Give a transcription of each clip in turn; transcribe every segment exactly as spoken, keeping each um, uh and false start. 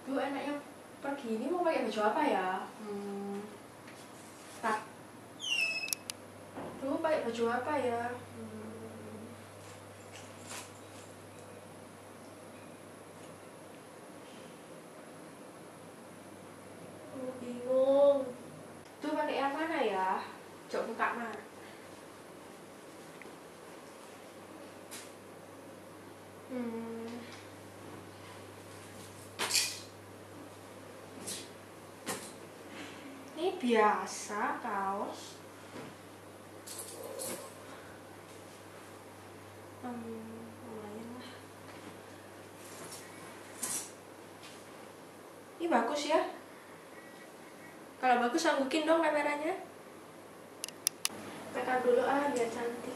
Duh, enaknya pergi ini mau pakai baju apa ya? Hmm. Tak. Duh, pakai baju apa ya? Hmm. Oh, bingung. Duh, pakai yang mana ya? Coba buka mana? Hmm. Ini biasa kaos. Hmm, lumayan lah. Ini bagus ya. Kalau bagus sanggukin dong kameranya. Tekan dulu ah biar cantik.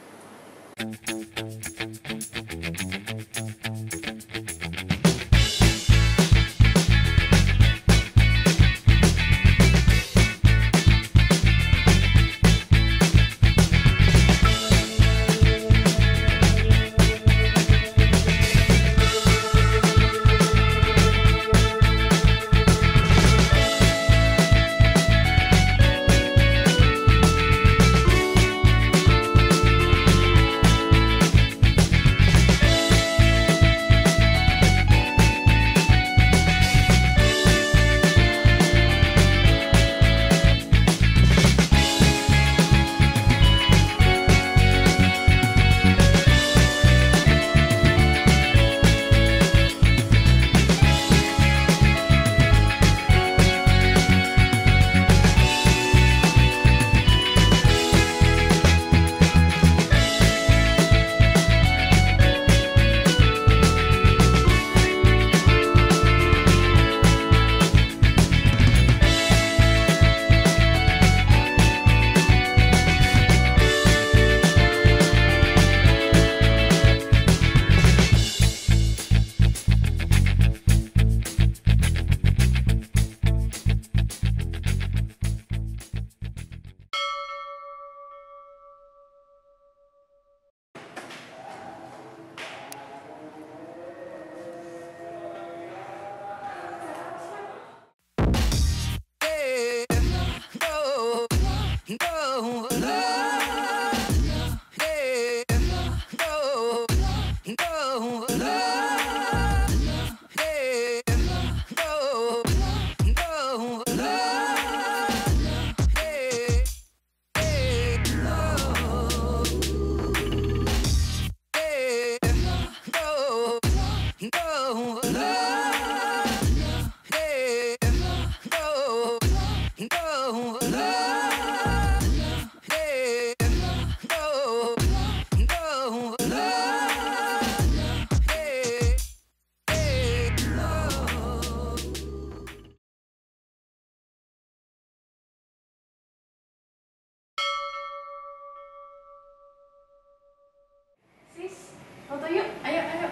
Foto yuk, ayo, ayo.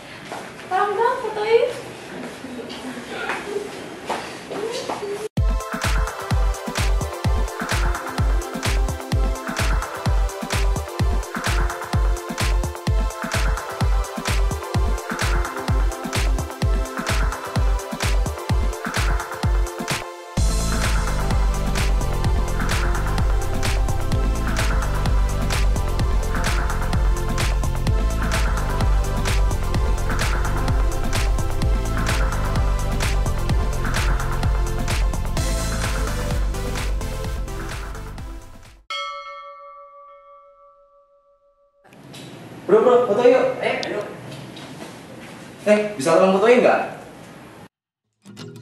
Tolong dong, foto yuk. Bro, bro, foto yuk. Eh, ayo. Eh, bisa tolong fotoin nggak?